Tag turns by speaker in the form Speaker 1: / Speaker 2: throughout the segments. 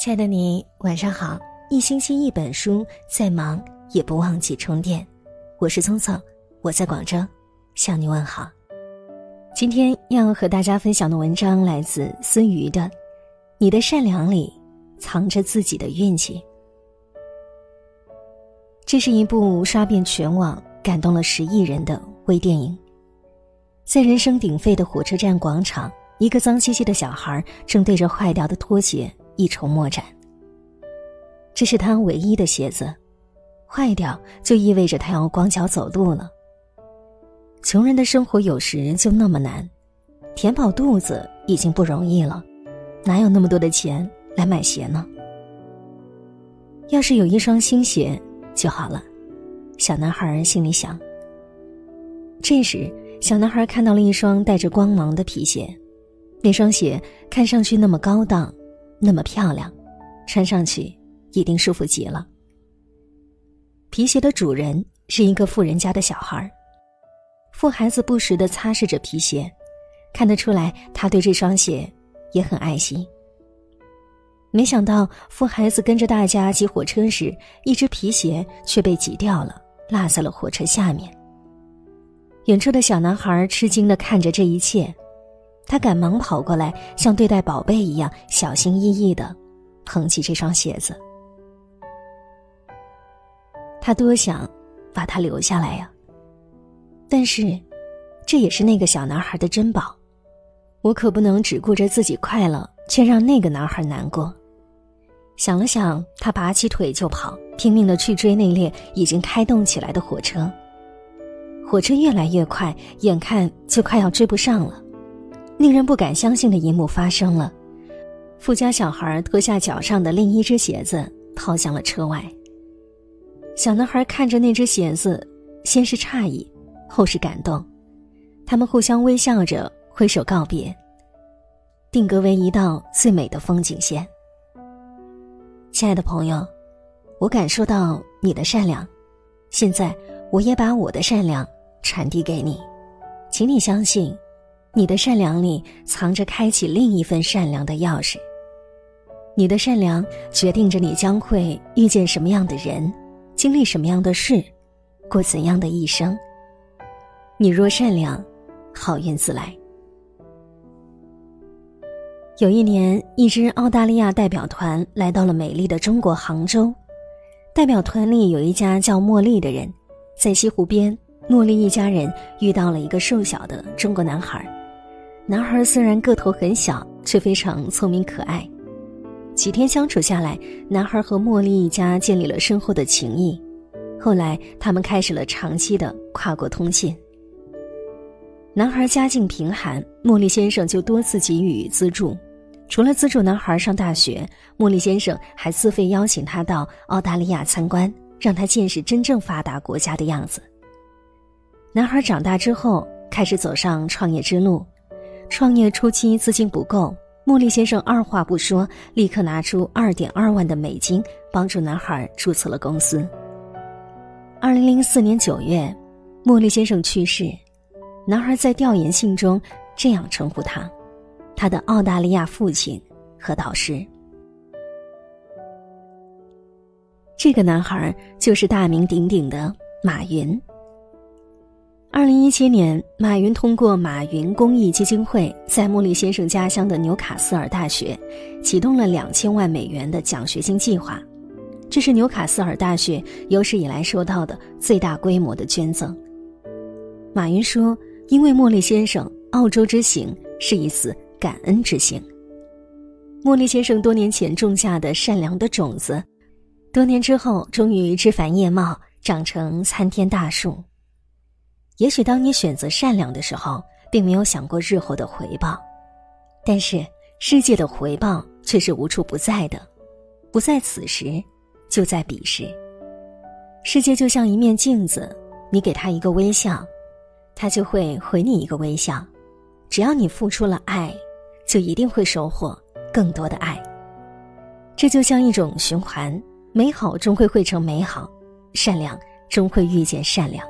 Speaker 1: 亲爱的你，晚上好。一星期一本书，再忙也不忘记充电。我是聪聪，我在广州向你问好。今天要和大家分享的文章来自孙瑜的《你的善良里藏着自己的运气》。这是一部刷遍全网、感动了10亿人的微电影。在人声鼎沸的火车站广场，一个脏兮兮的小孩正对着坏掉的拖鞋一筹莫展。这是他唯一的鞋子，坏掉就意味着他要光脚走路了。穷人的生活有时就那么难，填饱肚子已经不容易了，哪有那么多的钱来买鞋呢？要是有一双新鞋就好了，小男孩心里想。这时，小男孩看到了一双带着光芒的皮鞋，那双鞋看上去那么高档，那么漂亮，穿上去一定舒服极了。皮鞋的主人是一个富人家的小孩，富孩子不时地擦拭着皮鞋，看得出来他对这双鞋也很爱惜。没想到富孩子跟着大家挤火车时，一只皮鞋却被挤掉了，落在了火车下面。远处的小男孩吃惊地看着这一切，他赶忙跑过来，像对待宝贝一样小心翼翼地捧起这双鞋子。他多想把它留下来呀，但是这也是那个小男孩的珍宝，我可不能只顾着自己快乐，却让那个男孩难过。想了想，他拔起腿就跑，拼命地去追那列已经开动起来的火车。火车越来越快，眼看就快要追不上了。令人不敢相信的一幕发生了，富家小孩脱下脚上的另一只鞋子，抛向了车外。小男孩看着那只鞋子，先是诧异，后是感动。他们互相微笑着挥手告别，定格为一道最美的风景线。亲爱的朋友，我感受到你的善良，现在我也把我的善良传递给你，请你相信，你的善良里藏着开启另一份善良的钥匙。你的善良决定着你将会遇见什么样的人，经历什么样的事，过怎样的一生。你若善良，好运自来。有一年，一支澳大利亚代表团来到了美丽的中国杭州。代表团里有一家叫茉莉的人，在西湖边，茉莉一家人遇到了一个瘦小的中国男孩。男孩虽然个头很小，却非常聪明可爱。几天相处下来，男孩和茉莉一家建立了深厚的情谊。后来他们开始了长期的跨国通信。男孩家境贫寒，茉莉先生就多次给予资助。除了资助男孩上大学，茉莉先生还自费邀请他到澳大利亚参观，让他见识真正发达国家的样子。男孩长大之后开始走上创业之路。创业初期资金不够，茉莉先生二话不说，立刻拿出2.2万的美金帮助男孩注册了公司。2004年9月，茉莉先生去世，男孩在调研信中这样称呼他，他的澳大利亚父亲和导师。这个男孩就是大名鼎鼎的马云。2017年，马云通过马云公益基金会，在茉莉先生家乡的纽卡斯尔大学启动了$2000万的奖学金计划，这是纽卡斯尔大学有史以来收到的最大规模的捐赠。马云说，因为茉莉先生澳洲之行是一次感恩之行。茉莉先生多年前种下的善良的种子，多年之后终于枝繁叶茂，长成参天大树。也许当你选择善良的时候，并没有想过日后的回报，但是世界的回报却是无处不在的，不在此时，就在彼时。世界就像一面镜子，你给它一个微笑，它就会回你一个微笑。只要你付出了爱，就一定会收获更多的爱。这就像一种循环，美好终会汇成美好，善良终会遇见善良。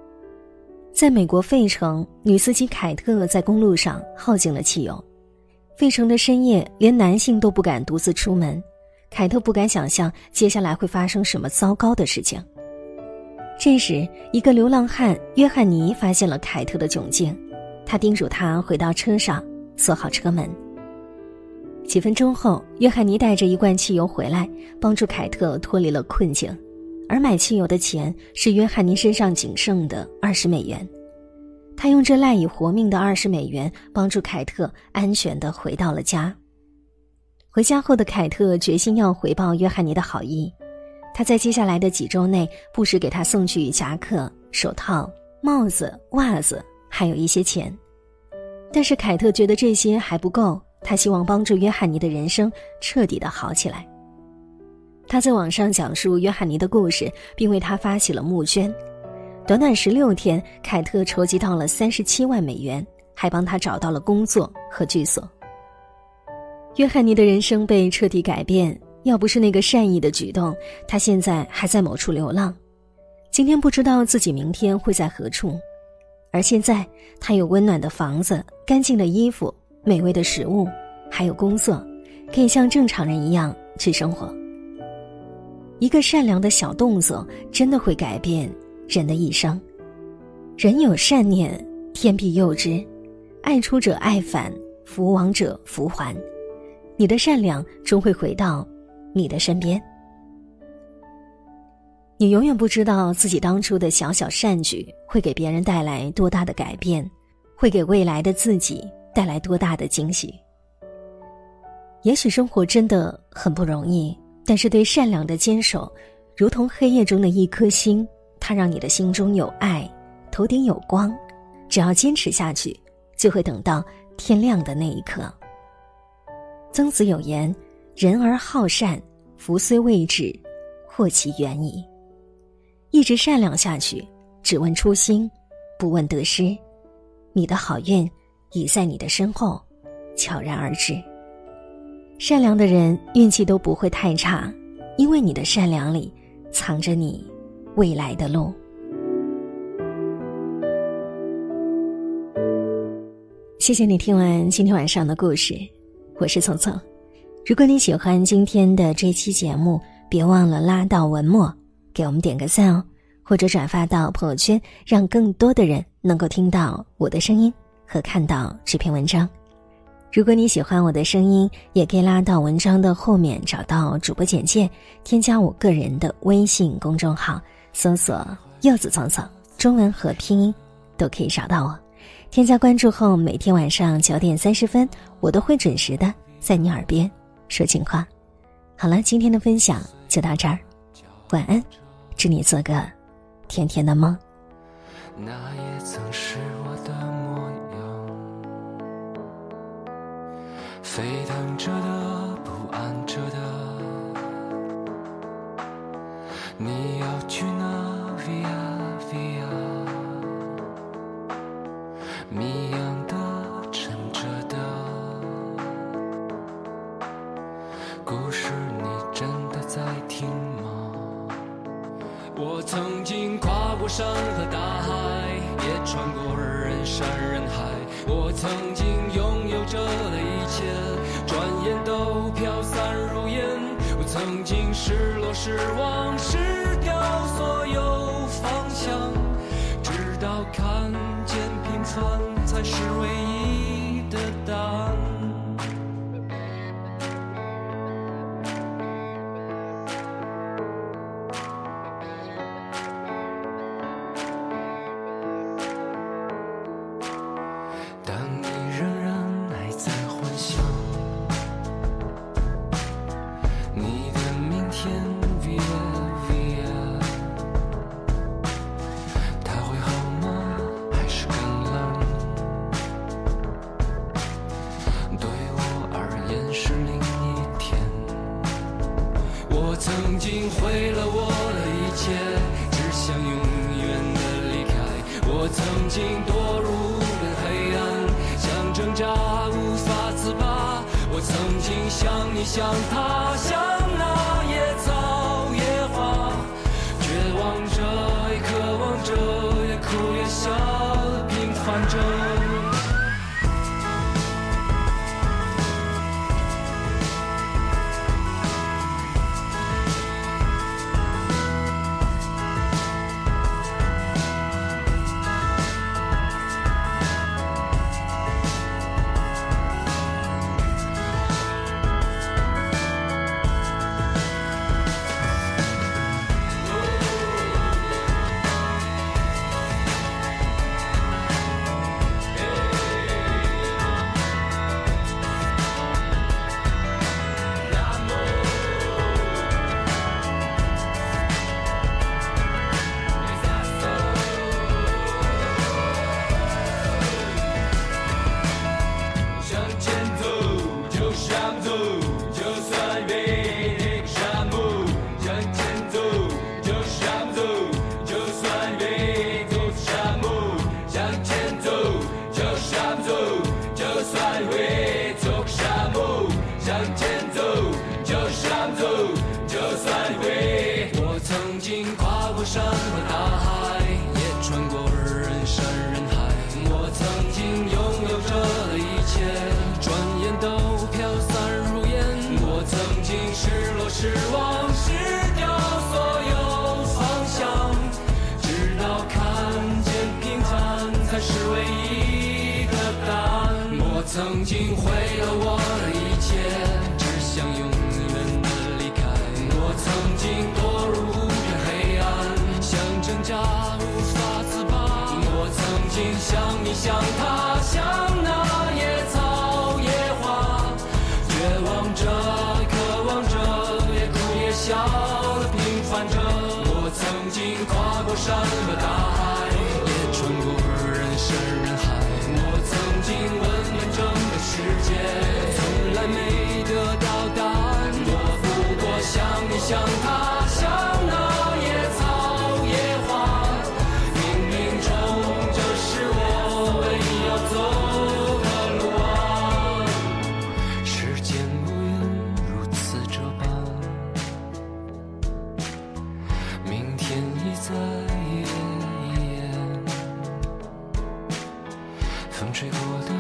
Speaker 1: 在美国费城，女司机凯特在公路上耗尽了汽油， 费城的深夜，连男性都不敢独自出门，凯特不敢想象接下来会发生什么糟糕的事情。这时，一个流浪汉约翰尼发现了凯特的窘境，他叮嘱他回到车上，锁好车门。几分钟后，约翰尼带着一罐汽油回来，帮助凯特脱离了困境，而买汽油的钱是约翰尼身上仅剩的20美元。他用这赖以活命的20美元帮助凯特安全地回到了家。回家后的凯特决心要回报约翰尼的好意，他在接下来的几周内不时给他送去夹克、手套、帽子、袜子，还有一些钱。但是凯特觉得这些还不够，他希望帮助约翰尼的人生彻底的好起来。他在网上讲述约翰尼的故事，并为他发起了募捐。短短16天，凯特筹集到了37万美元，还帮他找到了工作和居所。约翰尼的人生被彻底改变，要不是那个善意的举动，他现在还在某处流浪。今天不知道自己明天会在何处，而现在他有温暖的房子、干净的衣服、美味的食物，还有工作，可以像正常人一样去生活。一个善良的小动作真的会改变人的一生。人有善念，天必佑之，爱出者爱返，福往者福还。你的善良终会回到你的身边。你永远不知道自己当初的小小善举会给别人带来多大的改变，会给未来的自己带来多大的惊喜。也许生活真的很不容易，但是对善良的坚守，如同黑夜中的一颗星，它让你的心中有爱，头顶有光。只要坚持下去，就会等到天亮的那一刻。曾子有言，人而好善，福虽未至，祸其远矣。一直善良下去，只问初心，不问得失，你的好运已在你的身后悄然而至。善良的人运气都不会太差，因为你的善良里藏着你未来的路。谢谢你听完今天晚上的故事，我是聪聪。如果你喜欢今天的这期节目，别忘了拉到文末给我们点个赞哦，或者转发到朋友圈，让更多的人能够听到我的声音和看到这篇文章。如果你喜欢我的声音，也可以拉到文章的后面找到主播简介，添加我个人的微信公众号，搜索柚子聪聪，中文和拼音都可以找到我。添加关注后，每天晚上9点30分，我都会准时的在你耳边说情话。好了，今天的分享就到这儿，晚安，祝你做个甜甜的梦。
Speaker 2: 那也曾是我的模样，沸腾着的，不安着的，你要去哪 via via， 谜样的，沉着的，故事你真的在听吗？我曾经跨过山和大海，也穿过人山人海，我曾经拥有着的一切，转眼都飘散如烟。我曾经失落失望失掉所有方向，直到看见平凡才是唯一的答案。但你仍然还在幻想你的明天 via via， 它会好吗？还是更冷？对我而言是另一天。我曾经毁了我的一切，只想永远的离开。我曾经堕入黑暗，想挣扎无法自拔。我曾经像你像他，像那野草野花，绝望着也渴望着，也哭也笑，平凡着。 不走，就算被那个沙漠向前走，就是让不走，就算被走出沙漠向前走，就是让不走，就算会走出沙漠向前走，就是让不走，就算会。我曾经跨过山和大海，也穿过人山人海，我曾经拥有着的一切，转眼都飘散如烟。我曾经失落失望失掉所有方向，直到看见平凡才是唯一的答案。我曾经毁了我的一切，只想永远的离开。我曾经堕入无边黑暗，像挣扎无法自拔。我曾经像你像他像那野草野花，绝望着渴望着也哭也笑的平凡着。我曾经跨过山和大海，也穿过人山人海。我曾经问遍整个世界，从来没得到答案。我不过像你像他像那野草野花，冥冥中这是我唯一要走的路啊。时间不愿如此这般，明天已在眼前，风吹过的